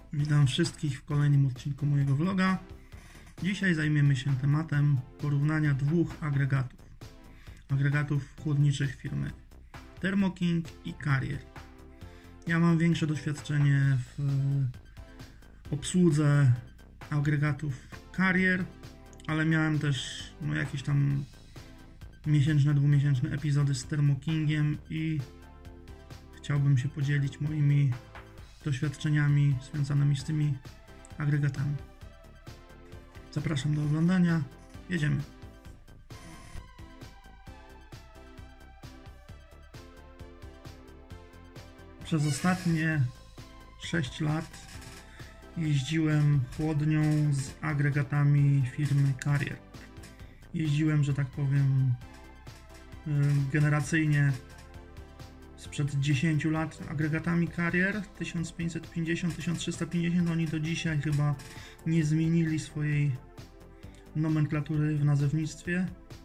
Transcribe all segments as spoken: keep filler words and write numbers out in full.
Witam wszystkich w kolejnym odcinku mojego vloga. Dzisiaj zajmiemy się tematem porównania dwóch agregatów. Agregatów chłodniczych firmy Thermo King i Carrier. Ja mam większe doświadczenie w obsłudze agregatów Carrier, ale miałem też no, jakieś tam miesięczne, dwumiesięczne epizody z Thermo Kingiem i chciałbym się podzielić moimi doświadczeniami związanymi z tymi agregatami. Zapraszam do oglądania. Jedziemy. Przez ostatnie sześć lat jeździłem chłodnią z agregatami firmy Carrier. Jeździłem, że tak powiem, generacyjnie sprzed dziesięciu lat agregatami Carrier tysiąc pięćset pięćdziesiąt, tysiąc trzysta pięćdziesiąt. Oni do dzisiaj chyba nie zmienili swojej nomenklatury w nazewnictwie.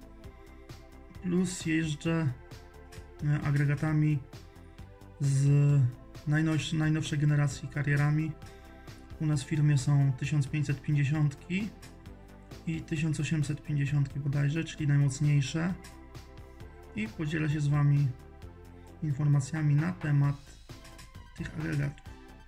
Plus jeżdżę agregatami z najnowszej, najnowszej generacji Carrierami. U nas w firmie są tysiąc pięćset pięćdziesiąt i tysiąc osiemset pięćdziesiąt bodajże, czyli najmocniejsze. I podzielę się z Wami informacjami na temat tych agregatów.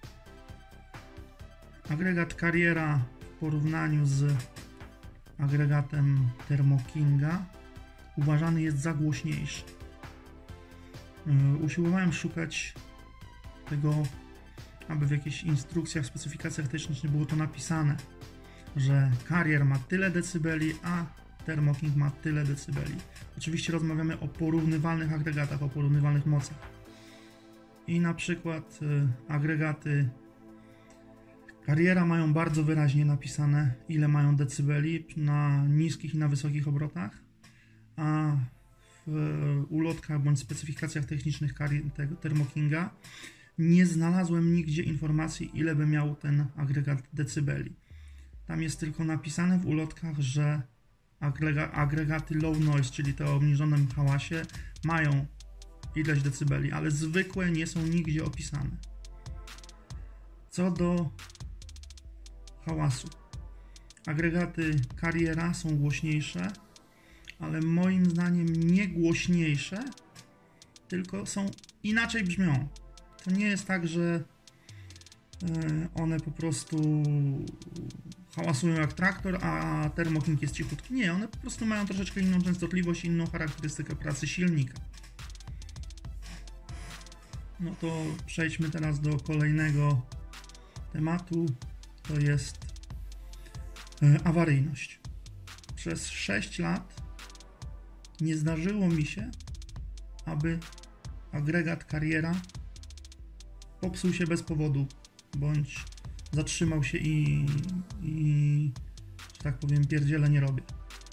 Agregat Carriera w porównaniu z agregatem Thermo Kinga uważany jest za głośniejszy. Usiłowałem szukać tego, aby w jakichś instrukcjach, specyfikacjach technicznych było to napisane, że Carrier ma tyle decybeli, a Thermo King ma tyle decybeli. Oczywiście rozmawiamy o porównywalnych agregatach, o porównywalnych mocach. I na przykład y, agregaty Carriera mają bardzo wyraźnie napisane, ile mają decybeli na niskich i na wysokich obrotach, a w y, ulotkach bądź specyfikacjach technicznych tego Thermo Kinga nie znalazłem nigdzie informacji, ile by miał ten agregat decybeli. Tam jest tylko napisane w ulotkach, że agregaty low noise, czyli te o obniżonym hałasie, mają ileś decybeli, ale zwykłe nie są nigdzie opisane. Co do hałasu, agregaty Carriera są głośniejsze, ale moim zdaniem nie głośniejsze, tylko są inaczej brzmią. To nie jest tak, że one po prostu hałasują jak traktor, a Thermo King jest cichutki. Nie, one po prostu mają troszeczkę inną częstotliwość, inną charakterystykę pracy silnika. No to przejdźmy teraz do kolejnego tematu, to jest awaryjność. Przez sześć lat nie zdarzyło mi się, aby agregat Carriera popsuł się bez powodu, bądź zatrzymał się i, i że tak powiem, pierdziele nie robię.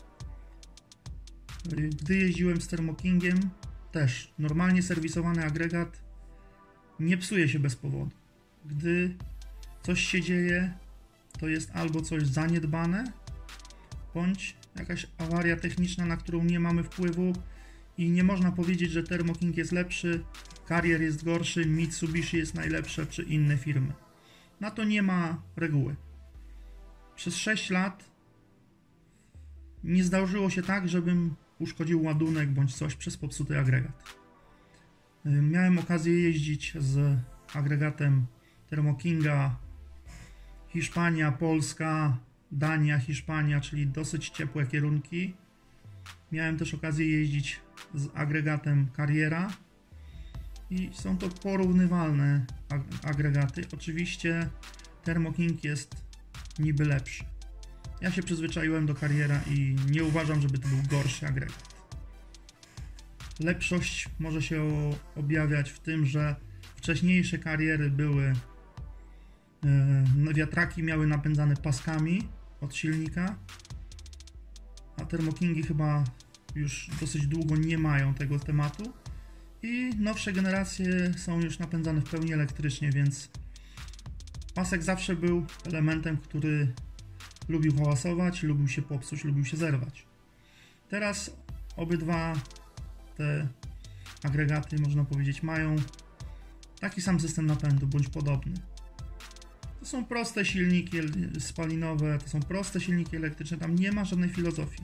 Gdy jeździłem z Thermo Kingiem, też normalnie serwisowany agregat nie psuje się bez powodu. Gdy coś się dzieje, to jest albo coś zaniedbane, bądź jakaś awaria techniczna, na którą nie mamy wpływu i nie można powiedzieć, że Thermo King jest lepszy, Carrier jest gorszy, Mitsubishi jest najlepsze, czy inne firmy. Na to nie ma reguły. Przez sześć lat nie zdarzyło się tak, żebym uszkodził ładunek bądź coś przez popsuty agregat. Miałem okazję jeździć z agregatem Thermo Kinga Hiszpania, Polska, Dania, Hiszpania, czyli dosyć ciepłe kierunki. Miałem też okazję jeździć z agregatem Carriera i są to porównywalne agregaty. Oczywiście Thermo King jest niby lepszy. Ja się przyzwyczaiłem do Carriera i nie uważam, żeby to był gorszy agregat. Lepszość może się objawiać w tym, że wcześniejsze Carriery były, yy, wiatraki miały napędzane paskami od silnika, a Thermo Kingi chyba już dosyć długo nie mają tego tematu i nowsze generacje są już napędzane w pełni elektrycznie, więc pasek zawsze był elementem, który lubił hałasować, lubił się popsuć, lubił się zerwać. Teraz obydwa te agregaty, można powiedzieć, mają taki sam system napędu, bądź podobny. To To są proste silniki spalinowe, to są proste silniki elektryczne, tam nie ma żadnej filozofii.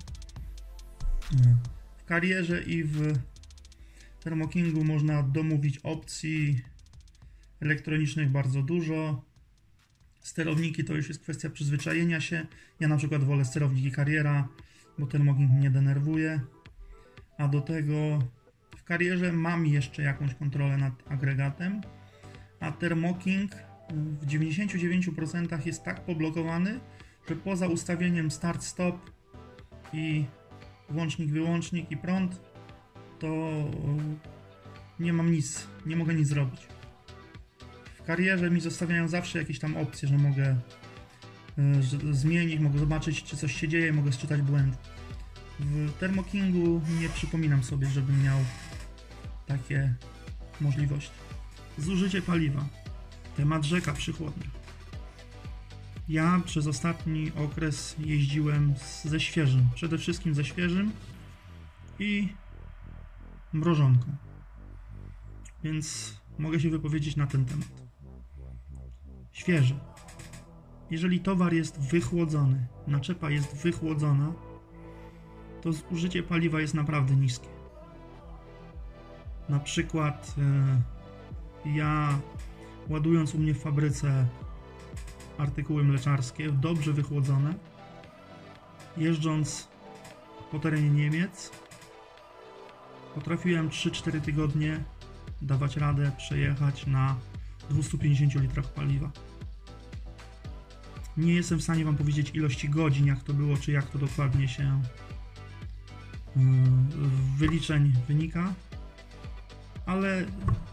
W Carrierze i w Thermo Kingu można domówić opcji elektronicznych bardzo dużo. Sterowniki to już jest kwestia przyzwyczajenia się. Ja na przykład wolę sterowniki Carriera, bo Thermo King mnie denerwuje. A do tego w Carrierze mam jeszcze jakąś kontrolę nad agregatem, a Thermo King w dziewięćdziesięciu dziewięciu procentach jest tak poblokowany, że poza ustawieniem start-stop i włącznik, wyłącznik i prąd, to nie mam nic, nie mogę nic zrobić. W Carrierze mi zostawiają zawsze jakieś tam opcje, że mogę y, zmienić, mogę zobaczyć, czy coś się dzieje, mogę sczytać błędy. W Thermo Kingu nie przypominam sobie, żebym miał takie możliwości. Zużycie paliwa. Temat rzeka przy chłodniach. Ja przez ostatni okres jeździłem z, ze świeżym, przede wszystkim ze świeżym i mrożonką. Więc mogę się wypowiedzieć na ten temat. Świeży. Jeżeli towar jest wychłodzony, naczepa jest wychłodzona, to zużycie paliwa jest naprawdę niskie. Na przykład yy, ja ładując u mnie w fabryce artykuły mleczarskie, dobrze wychłodzone, jeżdżąc po terenie Niemiec, potrafiłem trzy cztery tygodnie dawać radę przejechać na dwustu pięćdziesięciu litrach paliwa. Nie jestem w stanie wam powiedzieć ilości godzin, jak to było, czy jak to dokładnie się yy, wyliczeń wynika, ale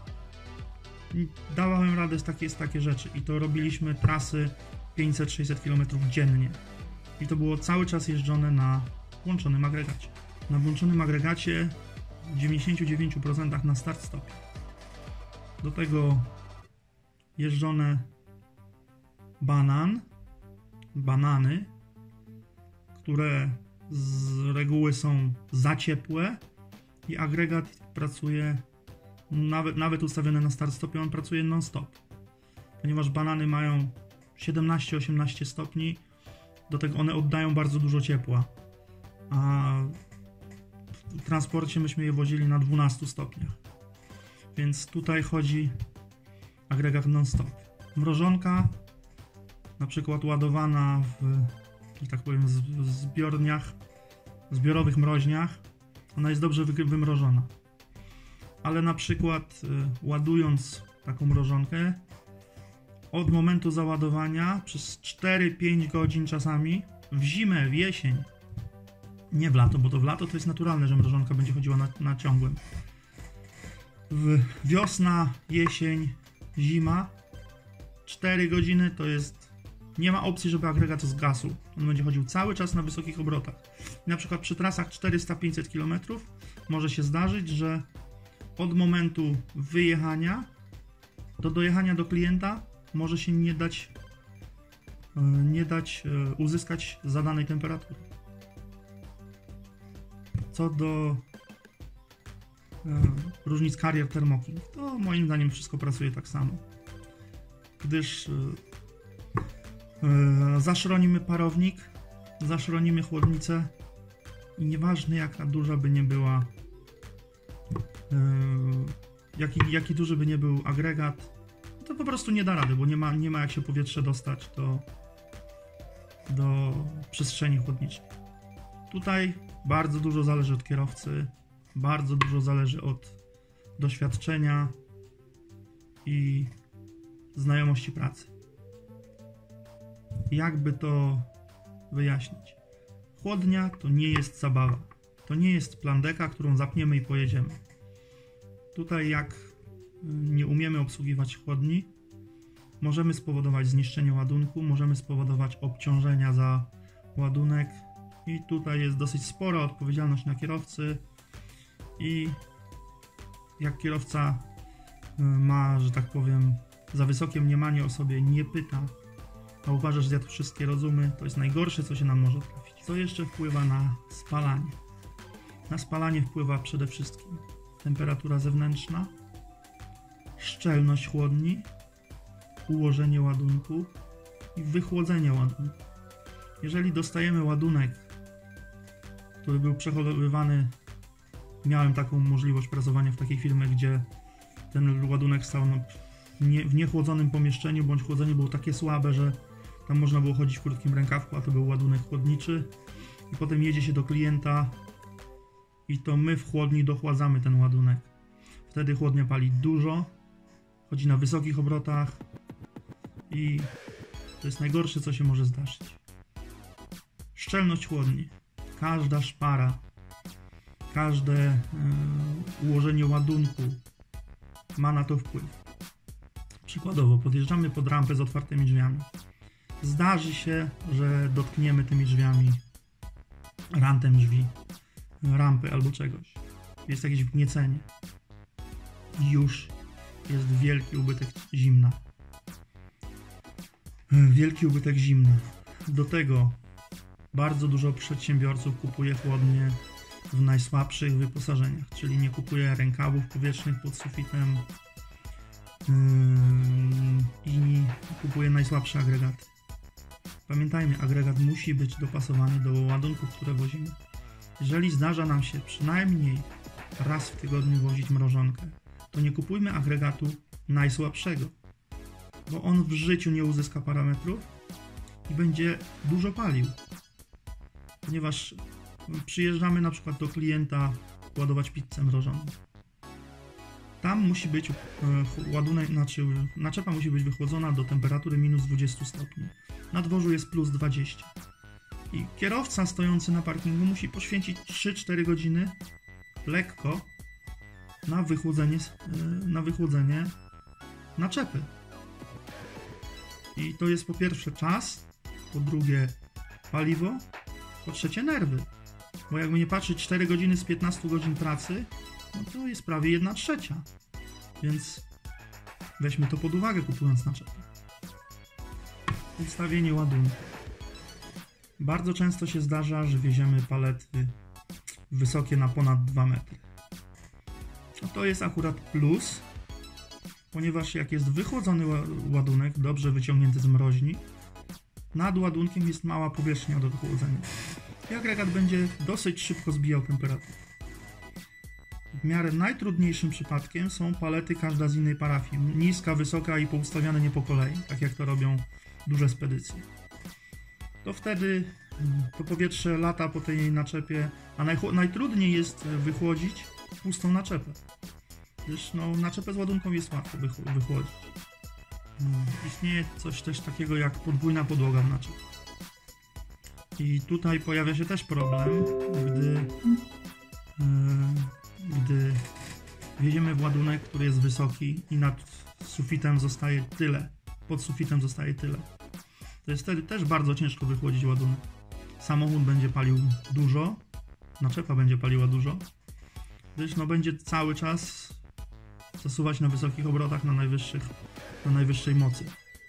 dawałem radę z takie, z takie rzeczy i to robiliśmy trasy pięćset sześćset kilometrów dziennie i to było cały czas jeżdżone na włączonym agregacie. Na włączonym agregacie w dziewięćdziesięciu dziewięciu procentach na start stop. Do tego jeżdżone banan, banany, które z reguły są za ciepłe i agregat pracuje Nawet, nawet ustawione na start stopie, on pracuje non-stop. Ponieważ banany mają siedemnaście osiemnaście stopni, do tego one oddają bardzo dużo ciepła. A w transporcie myśmy je wozili na dwunastu stopniach. Więc tutaj chodzi agregat non-stop. Mrożonka, na przykład ładowana w, że tak powiem, w zbiorniach, zbiorowych mroźniach, ona jest dobrze wy, wymrożona. Ale na przykład y, ładując taką mrożonkę, od momentu załadowania przez cztery pięć godzin czasami, w zimę, w jesień, nie w lato, bo to w lato to jest naturalne, że mrożonka będzie chodziła na, na ciągłym. W wiosna, jesień, zima, cztery godziny to jest, nie ma opcji, żeby agregat zgasł. On będzie chodził cały czas na wysokich obrotach. I na przykład przy trasach czterysta pięćset kilometrów może się zdarzyć, że od momentu wyjechania do dojechania do klienta może się nie dać nie dać uzyskać zadanej temperatury. Co do różnic Carrier Thermo King, to moim zdaniem wszystko pracuje tak samo. Gdyż zaszronimy parownik, zaszronimy chłodnicę i nieważne jaka duża by nie była Jaki, jaki duży by nie był agregat, to po prostu nie da rady, bo nie ma, nie ma jak się powietrze dostać do, do przestrzeni chłodniczej. Tutaj bardzo dużo zależy od kierowcy, bardzo dużo zależy od doświadczenia i znajomości pracy. Jakby to wyjaśnić? Chłodnia to nie jest zabawa. To nie jest plandeka, którą zapniemy i pojedziemy. Tutaj jak nie umiemy obsługiwać chłodni, możemy spowodować zniszczenie ładunku, możemy spowodować obciążenia za ładunek i tutaj jest dosyć spora odpowiedzialność na kierowcy i jak kierowca ma, że tak powiem, za wysokie mniemanie o sobie, nie pyta, a uważa, że zjadł wszystkie rozumy, to jest najgorsze, co się nam może trafić. Co jeszcze wpływa na spalanie? Na spalanie wpływa przede wszystkim temperatura zewnętrzna, szczelność chłodni, ułożenie ładunku, i wychłodzenie ładunku. Jeżeli dostajemy ładunek, który był przechowywany, miałem taką możliwość pracowania w takiej firmie, gdzie ten ładunek stał w niechłodzonym pomieszczeniu, bądź chłodzenie było takie słabe, że tam można było chodzić w krótkim rękawku, a to był ładunek chłodniczy. I potem jedzie się do klienta i to my w chłodni dochładzamy ten ładunek. Wtedy chłodnia pali dużo, chodzi na wysokich obrotach i to jest najgorsze, co się może zdarzyć. Szczelność chłodni. Każda szpara, każde yy, ułożenie ładunku ma na to wpływ. Przykładowo, podjeżdżamy pod rampę z otwartymi drzwiami. Zdarzy się, że dotkniemy tymi drzwiami rantem drzwi, rampy albo czegoś. Jest jakieś wgniecenie. I już jest wielki ubytek zimna. Wielki ubytek zimna. Do tego bardzo dużo przedsiębiorców kupuje chłodnie w najsłabszych wyposażeniach, czyli nie kupuje rękawów powietrznych pod sufitem yy, i kupuje najsłabsze agregaty. Pamiętajmy, agregat musi być dopasowany do ładunków, które wozimy. Jeżeli zdarza nam się przynajmniej raz w tygodniu wozić mrożonkę, to nie kupujmy agregatu najsłabszego, bo on w życiu nie uzyska parametrów i będzie dużo palił. Ponieważ przyjeżdżamy na przykład do klienta ładować pizzę mrożoną. Tam musi być ładunek, znaczy naczepa musi być wychłodzona do temperatury minus dwadzieścia stopni. Na dworzu jest plus dwadzieścia. I kierowca stojący na parkingu musi poświęcić trzy cztery godziny lekko na wychłodzenie, na wychłodzenie naczepy. I to jest po pierwsze czas, po drugie paliwo, po trzecie nerwy. Bo jakby nie patrzeć, cztery godziny z piętnastu godzin pracy, no to jest prawie jedna trzecia. Więc weźmy to pod uwagę, kupując naczepę. Ustawienie ładunku. Bardzo często się zdarza, że wieziemy palety wysokie na ponad dwa metry. No to jest akurat plus, ponieważ jak jest wychłodzony ładunek, dobrze wyciągnięty z mroźni, nad ładunkiem jest mała powierzchnia do wychłodzenia. I agregat będzie dosyć szybko zbijał temperaturę. W miarę najtrudniejszym przypadkiem są palety każda z innej parafii. Niska, wysoka i poustawiane nie po kolei, tak jak to robią duże spedycje. To wtedy to powietrze lata po tej naczepie, a naj- najtrudniej jest wychłodzić pustą naczepę. Gdyż no, naczepę z ładunką jest łatwo wych- wychłodzić. Hmm. Istnieje coś też takiego jak podwójna podłoga w naczepie. I tutaj pojawia się też problem, gdy, yy, gdy wjedziemy w ładunek, który jest wysoki i nad sufitem zostaje tyle, pod sufitem zostaje tyle. To jest wtedy też bardzo ciężko wychłodzić ładunek. Samochód będzie palił dużo, naczepa będzie paliła dużo, gdyż no będzie cały czas zasuwać na wysokich obrotach, na, najwyższych, na najwyższej mocy.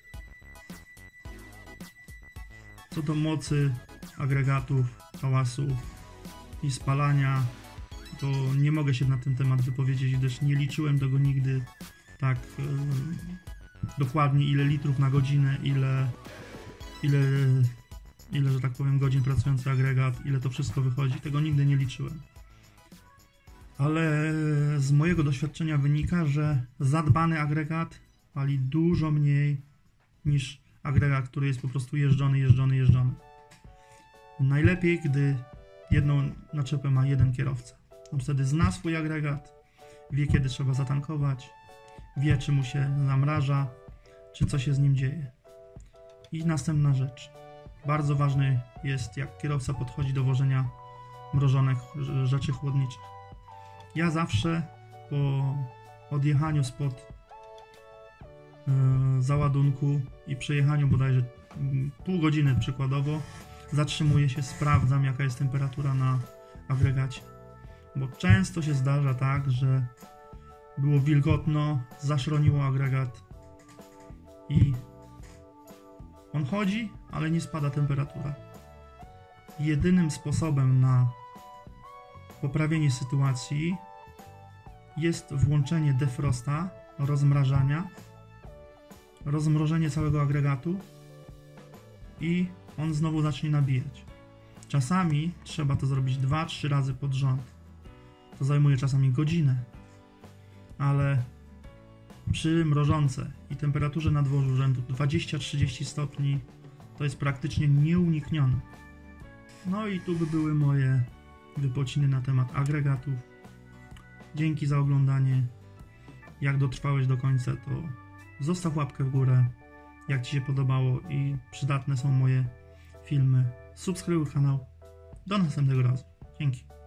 Co do mocy agregatów, hałasu i spalania, to nie mogę się na ten temat wypowiedzieć, gdyż nie liczyłem tego nigdy tak yy, dokładnie, ile litrów na godzinę, ile, ile, ile, że tak powiem, godzin pracujący agregat, ile to wszystko wychodzi. Tego nigdy nie liczyłem. Ale z mojego doświadczenia wynika, że zadbany agregat pali dużo mniej niż agregat, który jest po prostu jeżdżony, jeżdżony, jeżdżony. Najlepiej, gdy jedną naczepę ma jeden kierowca. On wtedy zna swój agregat, wie, kiedy trzeba zatankować, wie, czy mu się zamraża, czy co się z nim dzieje. I następna rzecz. Bardzo ważny jest, jak kierowca podchodzi do wożenia mrożonych rzeczy chłodniczych. Ja zawsze po odjechaniu spod yy, załadunku i przejechaniu bodajże yy, pół godziny przykładowo zatrzymuję się, sprawdzam, jaka jest temperatura na agregacie. Bo często się zdarza tak, że było wilgotno, zaszroniło agregat i on chodzi, ale nie spada temperatura. Jedynym sposobem na poprawienie sytuacji jest włączenie defrosta, rozmrażania, rozmrożenie całego agregatu i on znowu zacznie nabijać. Czasami trzeba to zrobić dwa trzy razy pod rząd. To zajmuje czasami godzinę, ale przy mrożące i temperaturze na dworzu rzędu dwadzieścia trzydzieści stopni to jest praktycznie nieuniknione. No i tu by były moje wypociny na temat agregatów. Dzięki za oglądanie. Jak dotrwałeś do końca, to zostaw łapkę w górę, jak Ci się podobało i przydatne są moje filmy. Subskrybuj kanał. Do następnego razu. Dzięki.